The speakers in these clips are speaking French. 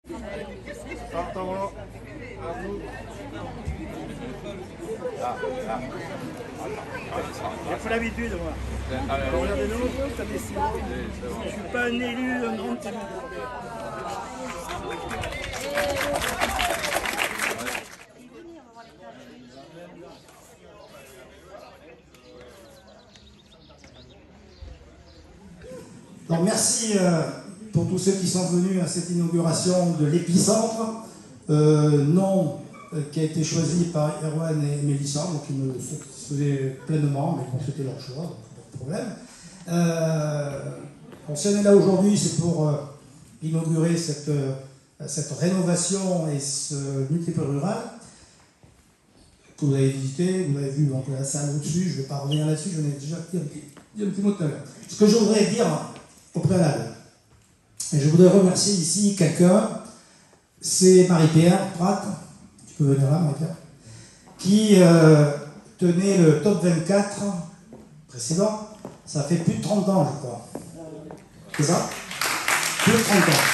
J'ai pas l'habitude, moi. Regardez-nous, ça décide. Je suis pas un élu, un grand type. Donc merci pour tous ceux qui sont venus à cette inauguration de l'épicentre, nom qui a été choisi par Erwan et Mélissa, donc ils me satisfaisaient pleinement, mais bon, c'était leur choix, donc pas de problème. Bon, si on est là aujourd'hui, c'est pour inaugurer cette rénovation et ce multiple rural que vous avez visité, vous avez vu donc, la salle au-dessus, je ne vais pas revenir là-dessus, j'en ai déjà dit un petit mot tout à l'heure. Ce que je voudrais dire au préalable, et je voudrais remercier ici quelqu'un, c'est Marie-Pierre Pratt, tu peux venir là Marie-Pierre, qui tenait le top 24 précédent, ça fait plus de 30 ans je crois. C'est ça? Plus de 30 ans.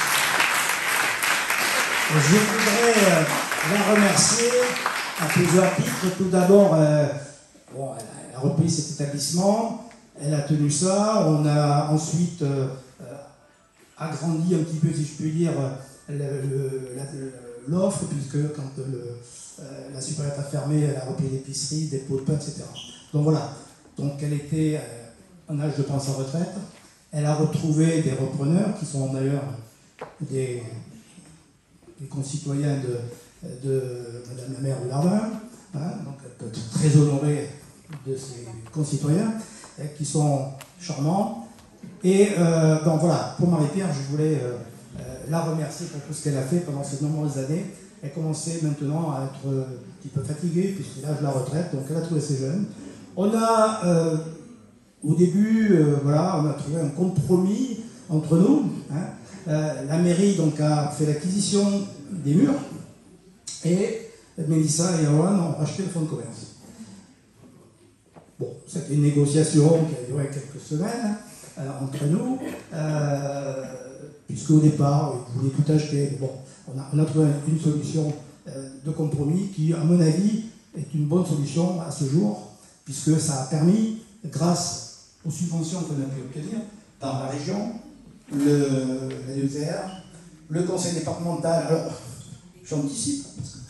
Et je voudrais la remercier à plusieurs titres. Tout d'abord, bon, elle a repris cet établissement, elle a tenu ça, on a ensuite agrandi un petit peu, si je puis dire, l'offre, puisque quand la supérieure a fermé, elle a repris l'épicerie, des pots de pain, etc. Donc voilà, donc elle était en âge de prendre sa retraite, elle a retrouvé des repreneurs, qui sont d'ailleurs des concitoyens de Madame la maire de Lardin, hein, donc elle peut être très honorée de ses concitoyens, qui sont charmants. Et donc voilà, pour Marie-Pierre, je voulais la remercier pour tout ce qu'elle a fait pendant ces nombreuses années. Elle commençait maintenant à être un petit peu fatiguée, puisque l'âge de la retraite, donc elle a trouvé ses jeunes. On a, au début, voilà, on a trouvé un compromis entre nous. Hein. La mairie donc, a fait l'acquisition des murs, et Mélissa et Erwan ont racheté le fonds de commerce. Bon, c'était une négociation qui a duré quelques semaines entre nous, puisque au départ, ils voulaient tout acheter. Bon, on a trouvé une solution de compromis qui, à mon avis, est une bonne solution à ce jour, puisque ça a permis, grâce aux subventions qu'on a pu obtenir par la région, la DETR, le conseil départemental. Alors, j'anticipe,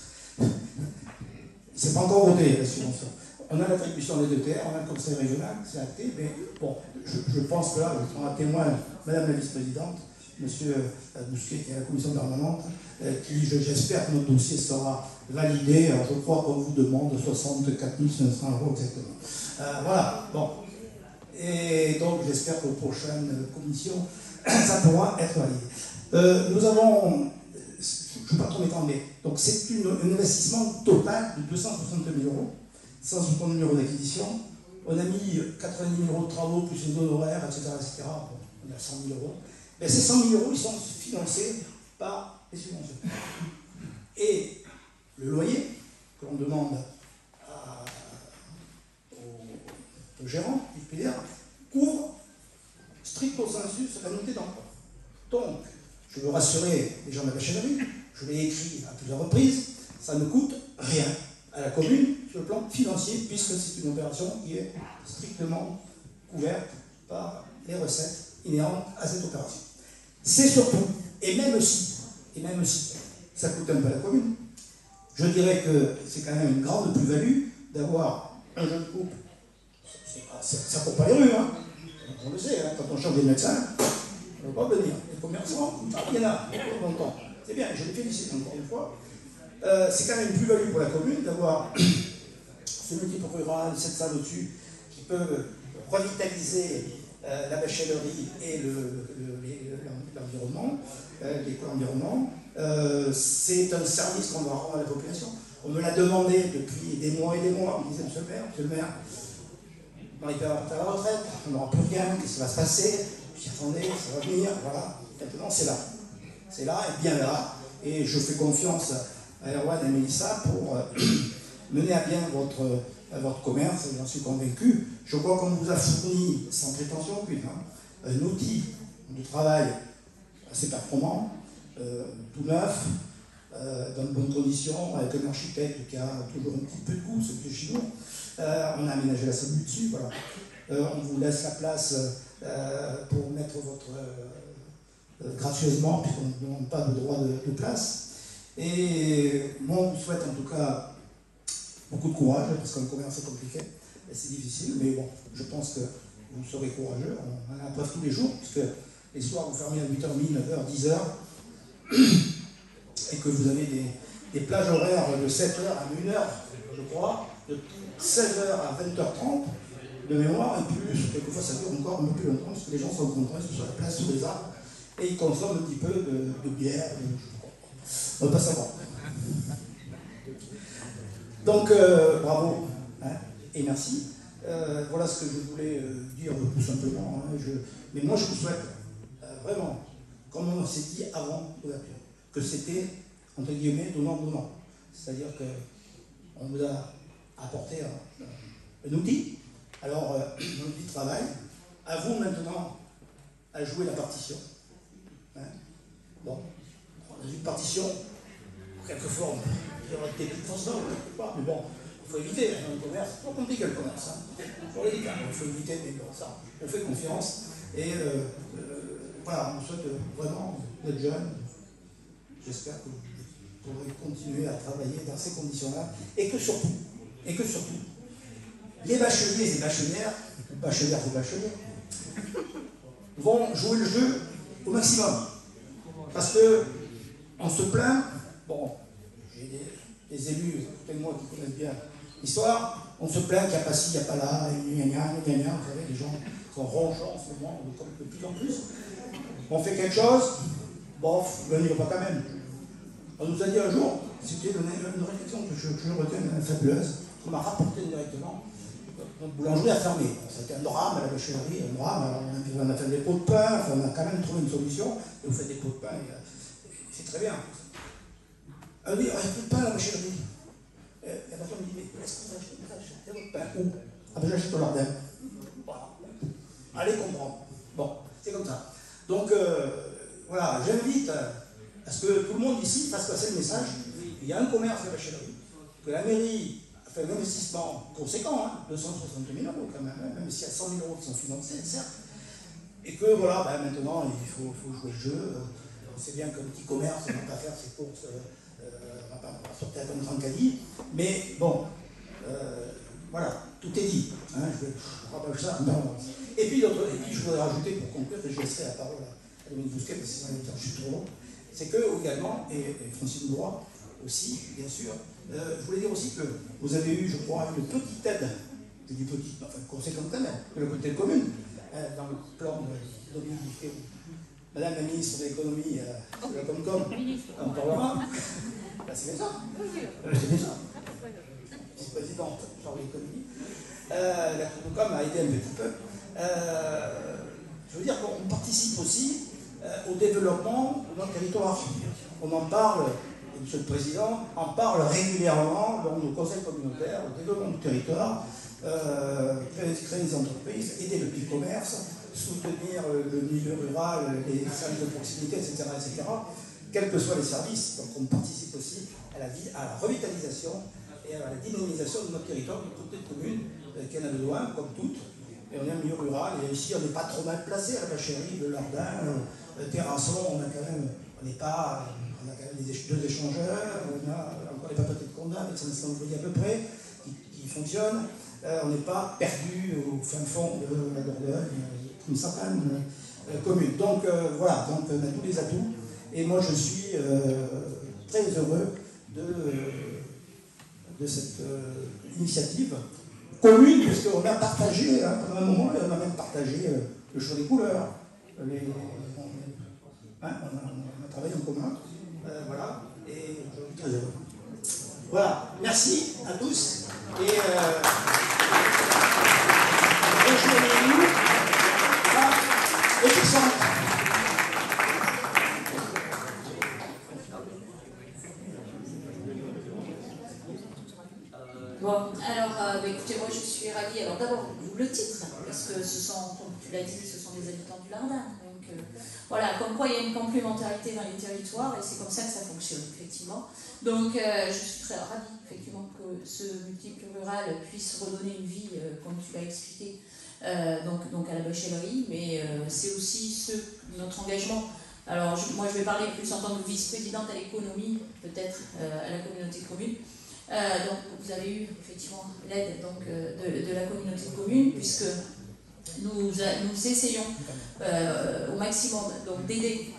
c'est pas encore voté la subvention. On a l'attribution des DETR, on a le conseil régional, c'est acté, mais bon, je pense que là, je prends à témoin Madame la vice-présidente, Monsieur Bousquet, qui est à la commission permanente, qui, j'espère que notre dossier sera validé. Alors, je crois qu'on vous demande 64 500 € exactement. Voilà, bon. Et donc, j'espère qu'aux prochaines commissions, ça pourra être validé. Nous avons, je ne vais pas trop m'étendre, mais donc c'est un investissement total de 262 000 €, 160 000 € d'acquisition. On a mis 90 000 € de travaux, plus les honoraires, etc. etc. Bon, on a 100 000 €. Mais ces 100 000 €, ils sont financés par les subventions. Et le loyer que l'on demande au gérant, il peut dire, couvre stricto sensu la montée d'emploi. Donc, je veux rassurer les gens de la bachelinerie, je l'ai écrit à plusieurs reprises, ça ne coûte rien à la commune sur le plan financier, puisque c'est une opération qui est strictement couverte par les recettes inhérentes à cette opération. C'est surtout, et même si ça coûte un peu à la commune, je dirais que c'est quand même une grande plus-value d'avoir un jeune couple. Ça ne court pas les rues, hein. On le sait, hein, quand on change des médecins, on ne va pas venir. Les commerçants, il y en a longtemps. C'est bien, je les félicite encore une fois. C'est quand même une plus-value pour la commune d'avoir ce multiple rural, cette salle au-dessus, qui peut revitaliser la bachelerie et l'environnement, l'éco-environnement. C'est un service qu'on doit rendre à la population. On me l'a demandé depuis des mois et des mois. On me disait, monsieur le maire, Marie-Pierre va partir à la retraite, on n'aura plus rien, qu'est-ce qui va se passer? Je dis, attendez, ça va venir, voilà. Maintenant, c'est là. C'est là, et bien là. Et je fais confiance à Erwan et à Mélissa pour mener à bien votre commerce, j'en suis convaincu. Je crois qu'on vous a fourni, sans prétention aucune, un outil de travail assez performant. tout neuf, dans de bonnes conditions, avec un architecte qui a toujours un petit peu de goût, c'est plus chez nous. On a aménagé la salle du dessus, voilà. On vous laisse la place pour mettre votre gracieusement, puisqu'on ne demande pas de droit de place. Et moi, on vous souhaite en tout cas beaucoup de courage, parce qu'un commerce c'est compliqué, et c'est difficile, mais bon, je pense que vous serez courageux. On en a la preuve tous les jours, puisque les soirs vous fermez à 8h30, 9h, 10h, et que vous avez des plages horaires de 7h à 1h, je crois, de 16h à 20h30 de mémoire, et plus, quelquefois ça dure encore un peu plus longtemps, parce que les gens sont contents, ils sont sur la place, sous les arbres, et ils consomment un petit peu de bière, on ne va pas savoir. Donc, bravo, hein, et merci. Voilà ce que je voulais dire tout simplement. Hein, mais moi, je vous souhaite vraiment, comme on s'est dit avant l'ouverture, que c'était, entre guillemets, donnant-donnant. C'est-à-dire qu'on vous a apporté un outil, alors un outil de travail. À vous maintenant à jouer la partition. Hein. Bon, on a une partition, quelquefois, il y aura des petites fausses notes, mais bon, il faut éviter, hein, le commerce, c'est pas compliqué le commerce, hein. Pour les dire, il faut éviter, mais bon, ça, on fait confiance, et voilà, on souhaite vraiment d'être jeune, j'espère que vous pourrez continuer à travailler dans ces conditions-là, et que surtout, les bacheliers et bachelières, bachelières ou bacheliers, vont jouer le jeu au maximum, parce que on se plaint, bon, j'ai des élus, côté de moi, qui connaissent bien l'histoire, on se plaint qu'il n'y a pas ci, il n'y a pas là, vous savez, les gens sont ronchants en ce moment, de plus en plus. On fait quelque chose, bon, ben, il n'y a pas quand même. On nous a dit un jour, c'était une réflexion que je retiens fabuleuse, qu'on m'a rapporté directement, notre boulangerie a fermé. C'était un drame à la bachelière, un drame, alors on a fait des pots de pain, enfin, on a quand même trouvé une solution, et vous faites des pots de pain, c'est très bien. Elle dit, il n'y a plus de pain à la bachelière. La personne me dit, mais est-ce que vous achetez votre pain où? Ah ben j'achète au Lardin. Voilà. Allez comprendre. Bon, c'est comme ça. Donc, voilà, j'invite à ce que tout le monde ici fasse passer le message. Il y a un commerce de bachelier, que la mairie a fait un investissement conséquent, hein, 260 000 € quand même, hein, même s'il y a 100 000 € qui sont financés, certes. Et que voilà, ben, maintenant, il faut jouer le jeu. On sait bien qu'un petit commerce, on ne va pas faire ses courses. On va pas sortir comme Trancali, mais bon, voilà, tout est dit. Hein, je rappelle ça. Non. Et puis je voudrais rajouter pour conclure, et je laisserai la parole à Dominique Bousquet, parce que sinon je suis trop long, c'est que également, et Francine Droit aussi, bien sûr, je voulais dire aussi que vous avez eu, je crois, une petite aide, je dis petite, enfin conséquente quand même, de la côté commune, dans le plan de Dominique Bousquet. Madame la ministre de l'économie, la Comcom, on parlera. C'est bien ça. C'est bien ça. Vice-présidente de l'économie. La Comcom a aidé un petit peu. Je veux dire qu'on participe aussi au développement de notre territoire. On en parle, et Monsieur le Président en parle régulièrement dans nos conseils communautaires, au développement du territoire, créer des entreprises, aider le petit commerce, soutenir le milieu rural, les services de proximité, etc., etc., quels que soient les services. Donc on participe aussi à la revitalisation et à la dynamisation de notre territoire, de toutes les communes qui en a besoin, comme toutes. Et on est un milieu rural, et ici on n'est pas trop mal placé à la Bachérie, le Lardin, Terrasson, on a quand même deux échangeurs, on a encore les papeteries de Condat, avec son escandologie à peu près, qui fonctionnent. On n'est pas perdu au fin fond de la Dordogne, une certaine commune. Donc voilà, donc on a tous les atouts. Et moi je suis très heureux de cette initiative commune, puisqu'on a partagé, hein, pendant un moment, on a même partagé le choix des couleurs. On a travaillé en commun. Voilà, et je suis très heureux. Voilà, merci à tous. Et rejoignez-nous à Épicentre. Bon, alors, écoutez, moi je suis ravie. Alors d'abord, le titre, parce que ce sont, comme tu l'as dit, ce sont des habitants du Lardin. Donc voilà, comme quoi il y a une complémentarité dans les territoires et c'est comme ça que ça fonctionne, effectivement. Donc je suis très ravie, effectivement, que ce multiple rural puisse redonner une vie, comme tu l'as expliqué, donc à la bachellerie, mais c'est aussi notre engagement. Alors moi je vais parler plus en tant que vice-présidente à l'économie, peut-être à la communauté de communes. Donc vous avez eu effectivement l'aide de la communauté de communes, puisque nous essayons au maximum d'aider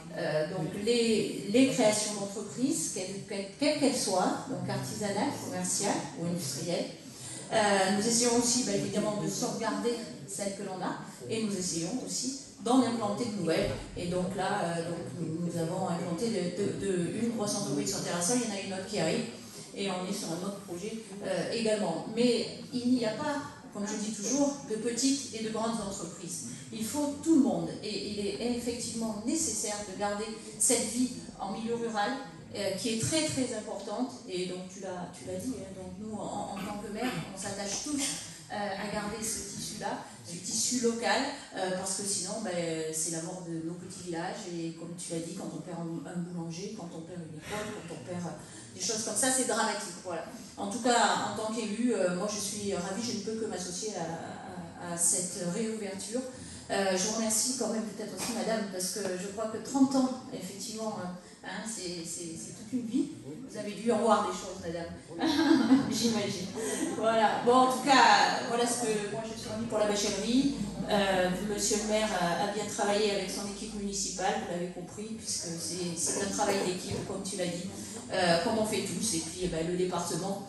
les créations d'entreprises, quelles qu'elles soient, donc artisanales, commerciales ou industrielles. Nous essayons aussi évidemment de sauvegarder celles que l'on a, et nous essayons aussi d'en implanter de nouvelles. Et donc là, nous avons implanté une grosse entreprise sur Terrassa, il y en a une autre qui arrive, et on est sur un autre projet également. Mais il n'y a pas, comme je dis toujours, de petites et de grandes entreprises. Il faut tout le monde, et il est effectivement nécessaire de garder cette vie en milieu rural, qui est très très importante, et donc tu l'as dit, hein, donc nous en tant que maire, on s'attache tous à garder ce tissu-là, ce tissu local, parce que sinon c'est la mort de nos petits villages, et comme tu l'as dit, quand on perd un boulanger, quand on perd une école, quand on perd des choses comme ça, c'est dramatique. Voilà. En tout cas, en tant qu'élu, moi je suis ravie, je ne peux que m'associer à cette réouverture. Je vous remercie quand même peut-être aussi, madame, parce que je crois que 30 ans, effectivement, c'est toute une vie. Vous avez dû en voir des choses, madame. J'imagine. Voilà. Bon, en tout cas, voilà ce que moi je suis ravie pour la bachellerie. Monsieur le maire a bien travaillé avec son équipe municipale, vous l'avez compris, puisque c'est un travail d'équipe, comme tu l'as dit, comme on fait tous, et puis le département.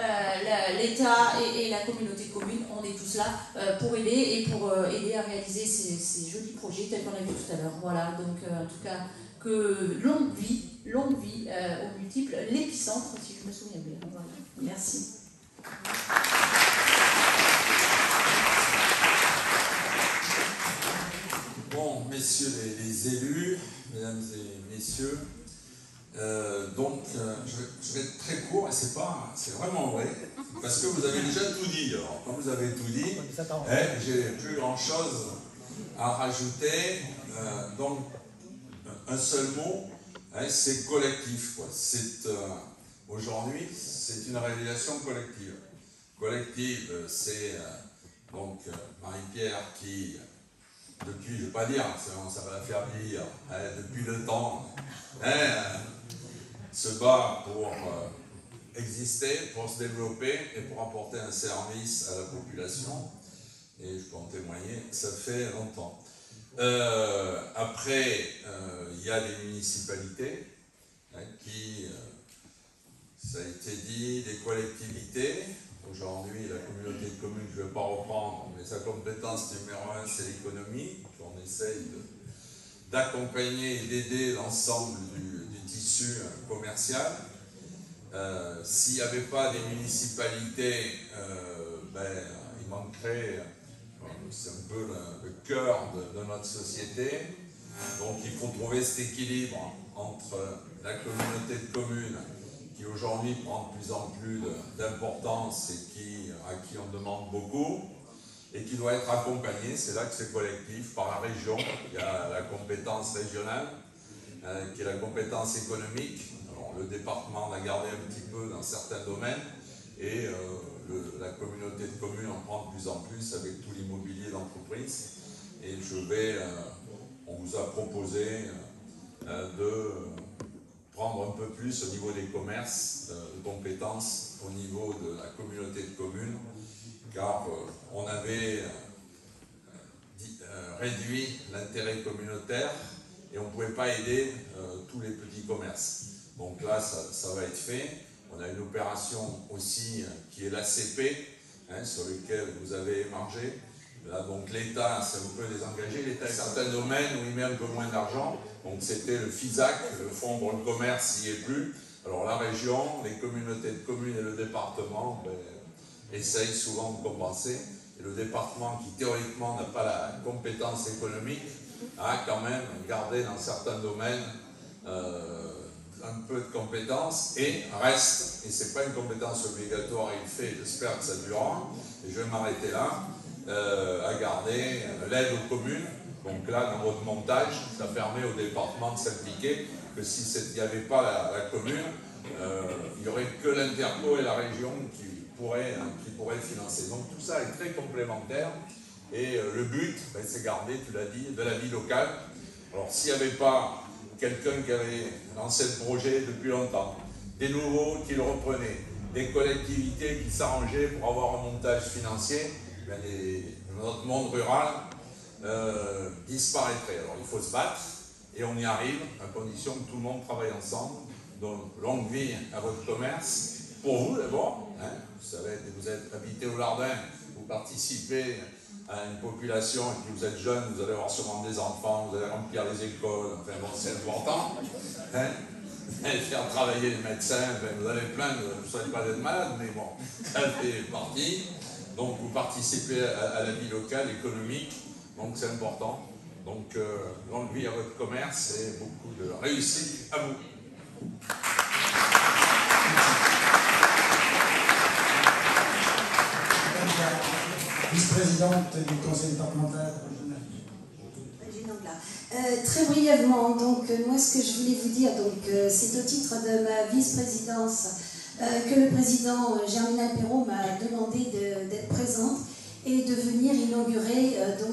L'État et la communauté de communes, on est tous là pour aider et pour aider à réaliser ces jolis projets tels qu'on a vu tout à l'heure. Voilà, donc en tout cas, que longue vie aux multiples, l'épicentre, si je me souviens bien. Voilà. Merci. Bon, messieurs les élus, mesdames et messieurs, je vais être très court, et c'est vraiment vrai, parce que vous avez déjà tout dit. Alors, quand vous avez tout dit, j'ai plus grand chose à rajouter. Donc, un seul mot, c'est collectif, quoi. Aujourd'hui, c'est une réalisation collective. Collective, c'est donc Marie-Pierre qui, depuis, je ne vais pas dire, ça va la faire vieillir, depuis le temps, se bat pour exister, pour se développer et pour apporter un service à la population. Et je peux en témoigner, ça fait longtemps. Après, il y a des municipalités qui, ça a été dit, des collectivités. Aujourd'hui, la communauté de communes, je ne vais pas reprendre, mais sa compétence numéro 1, c'est l'économie. On essaye d'accompagner et d'aider l'ensemble du tissu commercial. S'il n'y avait pas des municipalités, il manquerait, c'est un peu le cœur de notre société. Donc il faut trouver cet équilibre entre la communauté de communes, qui aujourd'hui prend de plus en plus d'importance et à qui on demande beaucoup, et qui doit être accompagné, c'est là que c'est collectif, par la région. Il y a la compétence régionale, qui est la compétence économique. Alors, le département l'a gardé un petit peu dans certains domaines, et la communauté de communes en prend de plus en plus avec tout l'immobilier d'entreprise. Et on vous a proposé de prendre un peu plus au niveau des commerces, de compétences au niveau de la communauté de communes, car on avait réduit l'intérêt communautaire et on ne pouvait pas aider tous les petits commerces. Donc là, ça va être fait. On a une opération aussi qui est l'ACP, sur laquelle vous avez émargé. Là, donc l'État, ça vous peut les engager. L'État a certains domaines où il met un peu moins d'argent. Donc c'était le FISAC, le Fonds pour le commerce, il n'y est plus. Alors la région, les communautés de communes et le département essayent souvent de compenser. Et le département, qui théoriquement n'a pas la compétence économique, a quand même gardé dans certains domaines un peu de compétences et reste, et ce n'est pas une compétence obligatoire, il fait, j'espère que ça durera, et je vais m'arrêter là, à garder l'aide aux communes Donc là, dans votre montage, ça permet au département de s'impliquer, que s'il n'y avait pas la commune, il n'y aurait que l'Interco et la région qui pourraient financer. Donc tout ça est très complémentaire. Et le but, ben, c'est garder, tu l'as dit, de la vie locale. Alors s'il n'y avait pas quelqu'un qui avait lancé le projet depuis longtemps, des nouveaux qui le reprenaient, des collectivités qui s'arrangeaient pour avoir un montage financier, ben notre monde rural disparaîtrait. Alors il faut se battre et on y arrive à condition que tout le monde travaille ensemble. Donc longue vie à votre commerce. Pour vous d'abord, hein, vous êtes habité au Lardin, vous participez à une population et puis vous êtes jeune, vous allez avoir sûrement des enfants, vous allez remplir les écoles, enfin bon, c'est important. Hein, vous allez faire travailler les médecins, enfin, vous allez plaindre, vous ne savez pas d'être malade, mais bon, ça fait partie. Donc vous participez à la vie locale, économique, donc c'est important. Donc longue vie à votre commerce et beaucoup de réussite à vous. Vice-présidente du conseil départemental régional. Très brièvement, donc moi ce que je voulais vous dire, c'est au titre de ma vice-présidence que le président Germinal Perrault m'a demandé d'être présente et de venir inaugurer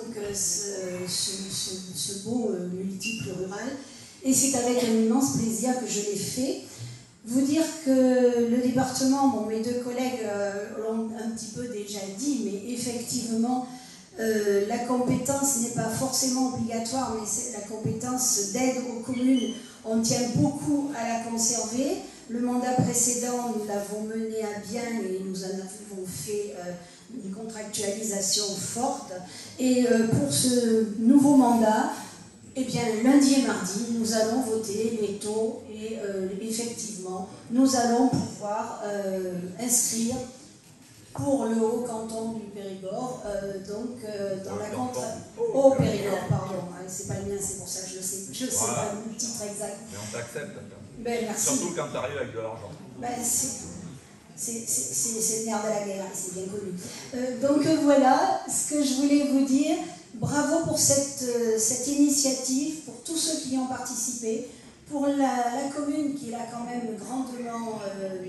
ce beau multiple rural. Et c'est avec un immense plaisir que je l'ai fait. Vous dire que le département, bon, mes deux collègues l'ont un petit peu déjà dit, mais effectivement, la compétence n'est pas forcément obligatoire, mais c'est la compétence d'aide aux communes. On tient beaucoup à la conserver. Le mandat précédent, nous l'avons mené à bien et nous en avons fait une contractualisation forte. Et pour ce nouveau mandat, eh bien, lundi et mardi, nous allons voter les taux et effectivement, nous allons pouvoir inscrire pour le haut canton du Périgord, dans la contrainte. Haut Périgord, pardon, c'est pas le mien, c'est pour ça que je sais voilà. Pas le titre exact. Mais on t'accepte. Ben, merci. Surtout quand tu arrives avec de l'argent. Ben, c'est le nerf de la guerre, c'est bien connu. Donc voilà ce que je voulais vous dire. Bravo pour cette initiative, pour tous ceux qui y ont participé, pour la commune qui l'a quand même grandement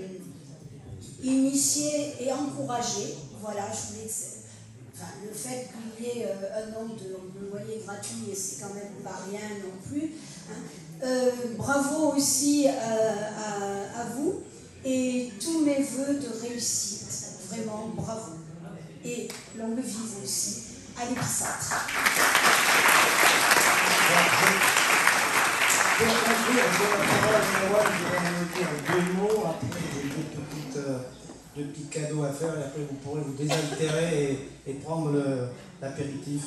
initiée et encouragée. Voilà, je voulais que le fait qu'il y ait un an de loyer gratuit, c'est quand même pas rien non plus. Hein. Bravo aussi à vous et tous mes voeux de réussite. Vraiment, bravo. Et longue vie aussi. Allez, Pissatre. Pour conclure, je donne la parole à Noël, je vais vous dire 2 mots, après j'ai deux petits cadeaux à faire et après vous pourrez vous désaltérer et prendre l'apéritif.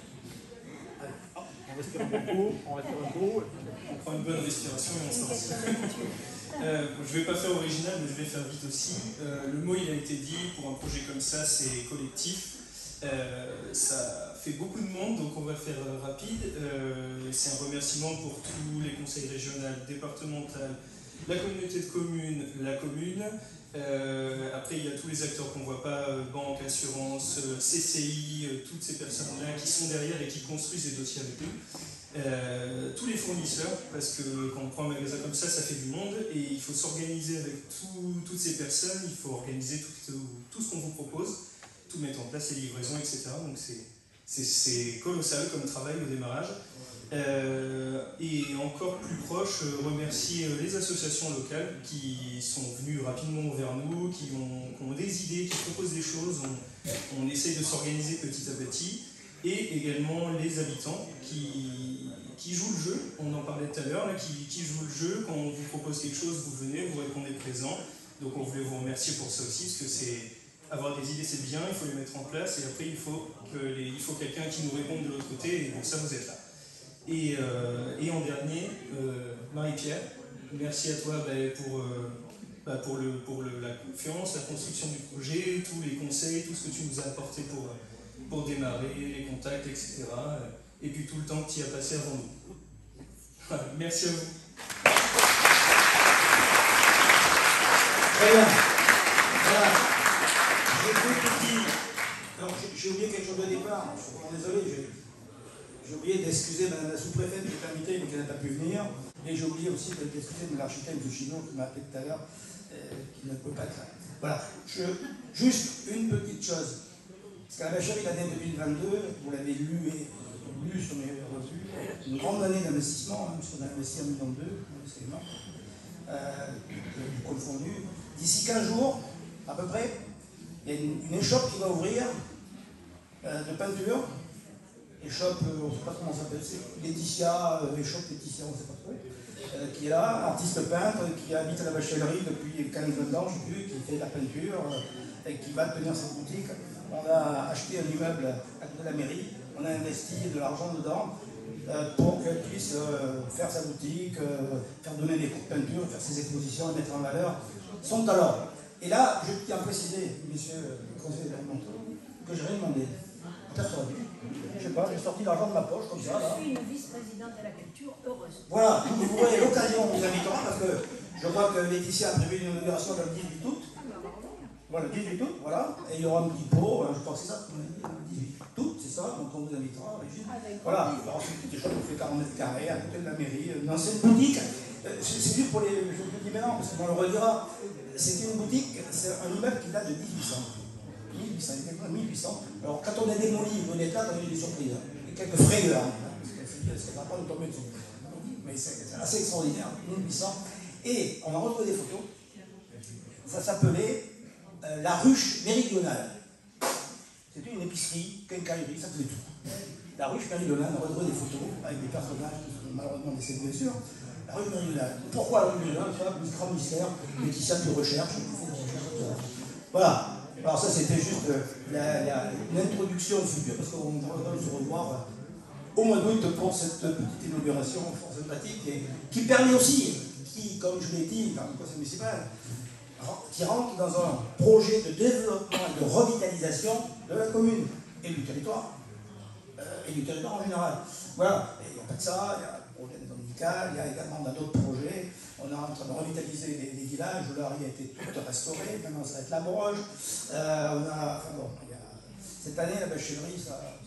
On respire un coup, on prend une bonne respiration et on sort. Je ne vais pas faire original, mais je vais faire vite aussi. Le mot il a été dit, pour un projet comme ça, c'est collectif. Ça fait beaucoup de monde, donc on va faire rapide. C'est un remerciement pour tous les conseils régionaux, départementaux, la communauté de communes, la commune. Après, il y a tous les acteurs qu'on ne voit pas, banque, assurance, CCI, toutes ces personnes-là qui sont derrière et qui construisent des dossiers avec nous. Tous les fournisseurs, parce que quand on prend un magasin comme ça fait du monde et il faut s'organiser avec toutes ces personnes, il faut organiser tout ce qu'on vous propose, tout mettre en place, les livraisons, etc. Donc c'est colossal comme travail au démarrage. Et encore plus proche, remercier les associations locales qui sont venues rapidement vers nous, qui ont des idées, qui proposent des choses. On essaye de s'organiser petit à petit. Et également les habitants qui jouent le jeu, on en parlait tout à l'heure, qui jouent le jeu. Quand on vous propose quelque chose, vous venez, vous répondez présent. Donc on voulait vous remercier pour ça aussi, parce que avoir des idées c'est bien, il faut les mettre en place, et après il faut quelqu'un qui nous réponde de l'autre côté, et pour ça vous êtes là. Et en dernier, Marie-Pierre, merci à toi pour la confiance, la construction du projet, tous les conseils, tout ce que tu nous as apporté pour démarrer, les contacts, etc. Et puis tout le temps que tu y as passé avant nous. Voilà, merci à vous. Très bien. Voilà. J'ai oublié quelque chose au départ. Je suis vraiment désolé. J'ai oublié d'excuser Madame la sous-préfète qui est invitée mais qui n'a pas pu venir. Et j'ai oublié aussi d'excuser l'architecte M. Chinon qui m'a appelé tout à l'heure, qui ne peut pas être là. Voilà. Juste une petite chose. Parce qu'à la Bachelier, l'année 2022, vous l'avez lu sur mes revues, une grande année d'investissement, hein, puisqu'on a investi 1,2 million, c'est énorme, confondu. D'ici 15 jours, à peu près, il y a une échoppe qui va ouvrir de peinture. Échoppe, on ne sait pas comment ça s'appelle, c'est Laetitia, échoppe Laetitia, on ne sait pas trop, qui est là, artiste peintre, qui habite à la Bachellerie depuis 15-20 ans, je ne sais plus, qui fait de la peinture, et qui va tenir sa boutique. On a acheté un immeuble à côté de la mairie, on a investi de l'argent dedans pour qu'elle puisse faire sa boutique, faire donner des cours de peinture, faire ses expositions et mettre en valeur son talent. Et là, je tiens à préciser, messieurs les conseillers départementaux, que je n'ai rien demandé. Personne. Je sais pas, j'ai sorti l'argent de ma poche comme ça. Là. Je suis une vice-présidente de la culture heureuse. Voilà, vous aurez l'occasion, on vous invitera, parce que je crois que Laetitia a prévu une inauguration le 18 août. Voilà, le 18 août, voilà. Et il y aura un petit pot, je crois que c'est ça, le 18 août, c'est ça, donc on vous invitera, Régine. Voilà, alors c'est une petite chose, on fait 40 mètres carrés à côté de la mairie, une ancienne boutique. C'est juste pour les. Je vous le dis maintenant, parce qu'on le redira. C'était une boutique, c'est un immeuble qui date de 1800. 1800. Alors quand on a démoli, on est là, on a eu des surprises. Hein. Et quelques frayeurs. Parce que ça ne va pas nous tomber dessus. Mais c'est assez extraordinaire, 1800. Et on a retrouvé des photos. Ça s'appelait la ruche méridionale. C'était une épicerie, quincaillerie, ça faisait tout. La ruche méridionale, on a retrouvé des photos avec des personnages qui sont malheureusement décédés, bien sûr. La ruche méridionale. Pourquoi la ruche méridionale? C'est un grand mystère. Laetitia qui recherche. Voilà. Alors ça c'était juste l'introduction future, parce qu'on va se revoir au mois d'août pour cette petite inauguration sympathique qui permet aussi, comme je l'ai dit dans le conseil municipal, qui rentre dans un projet de développement et de revitalisation de la commune et du territoire en général. Voilà, et il n'y a pas que ça, il y a le projet des médicales, il y a également d'autres projets. On est en train de revitaliser les villages, où là, il a été tout restauré, maintenant ça va être la Broge. Cette année, la Bachellerie,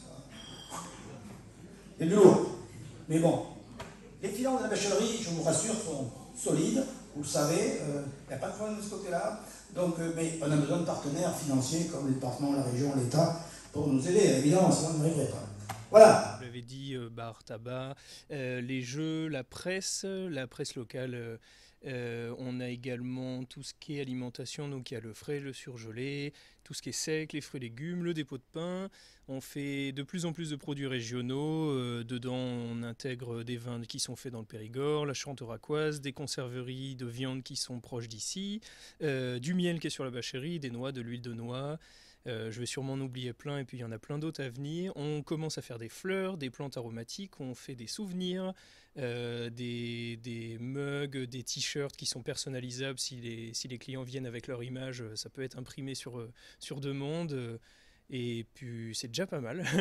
c'est du lourd. Mais bon, les finances de la Bachellerie, je vous rassure, sont solides, vous le savez, il n'y a pas de problème de ce côté-là. Donc, mais on a besoin de partenaires financiers comme le département, la région, l'État, pour nous aider. Évidemment, sinon on n'arriverait pas. Voilà. Vous l'avez dit, bar, tabac, les jeux, la presse locale. On a également tout ce qui est alimentation, donc il y a le frais, le surgelé, tout ce qui est sec, les fruits et légumes, le dépôt de pain. On fait de plus en plus de produits régionaux. Dedans, on intègre des vins qui sont faits dans le Périgord, la Charente-Oracoise, des conserveries de viande qui sont proches d'ici, du miel qui est sur la Bachellerie, des noix, de l'huile de noix. Je vais sûrement en oublier plein, et puis il y en a plein d'autres à venir. On commence à faire des fleurs, des plantes aromatiques, on fait des souvenirs, des mugs, des t-shirts qui sont personnalisables. Si les clients viennent avec leur image, ça peut être imprimé sur demande. Et puis c'est déjà pas mal.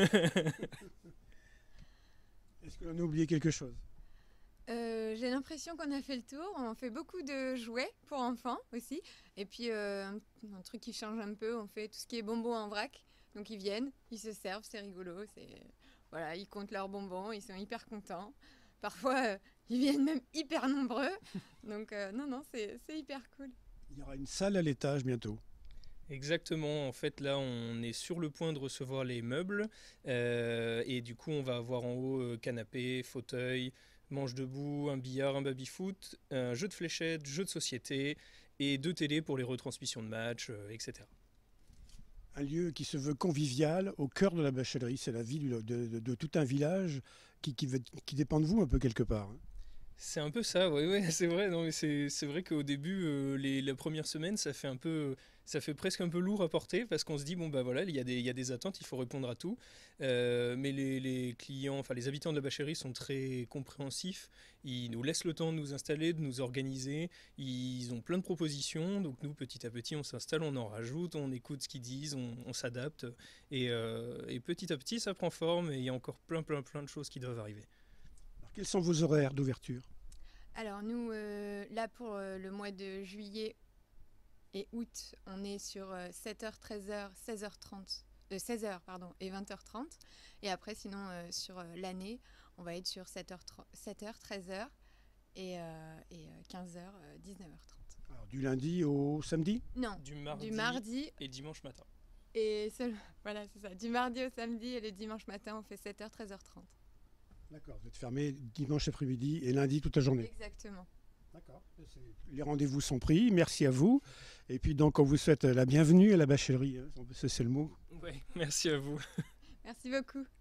Est-ce qu'on a oublié quelque chose? J'ai l'impression qu'on a fait le tour. On fait beaucoup de jouets pour enfants aussi. Et puis un truc qui change un peu, on fait tout ce qui est bonbons en vrac. Donc ils viennent, ils se servent, c'est rigolo. Voilà, ils comptent leurs bonbons, ils sont hyper contents. Parfois, ils viennent même hyper nombreux. Donc non, c'est hyper cool. Il y aura une salle à l'étage bientôt. Exactement, en fait là on est sur le point de recevoir les meubles et du coup on va avoir en haut canapé, fauteuil, manche debout, un billard, un baby-foot, un jeu de fléchettes, jeu de société et 2 télés pour les retransmissions de matchs, etc. Un lieu qui se veut convivial au cœur de la Bachellerie, c'est la vie de tout un village qui dépend de vous un peu quelque part. C'est un peu ça, oui, c'est vrai. Non, mais c'est vrai qu'au début, la première semaine, ça fait presque un peu lourd à porter parce qu'on se dit bon bah voilà, il y a des attentes, il faut répondre à tout. Mais les clients, enfin les habitants de la Bachellerie sont très compréhensifs. Ils nous laissent le temps de nous installer, de nous organiser. Ils ont plein de propositions, donc nous petit à petit on s'installe, on en rajoute, on écoute ce qu'ils disent, on s'adapte et petit à petit ça prend forme et il y a encore plein de choses qui doivent arriver. Quels sont vos horaires d'ouverture? Alors nous, là pour le mois de juillet et août, on est sur 7h, 13h, 16h30 16h pardon, et 20h30. Et après, sinon, sur l'année, on va être sur 7h, 13h et 15h, 19h30. Alors, du lundi au samedi? Non, Du du mardi, mardi et dimanche matin. et voilà, c'est ça. Du mardi au samedi et le dimanche matin, on fait 7h, 13h30. D'accord, vous êtes fermé dimanche après-midi et lundi toute la journée. Exactement. D'accord. Les rendez-vous sont pris, merci à vous. Et puis donc on vous souhaite la bienvenue à la bachellerie, c'est le mot. Oui, merci à vous. Merci beaucoup.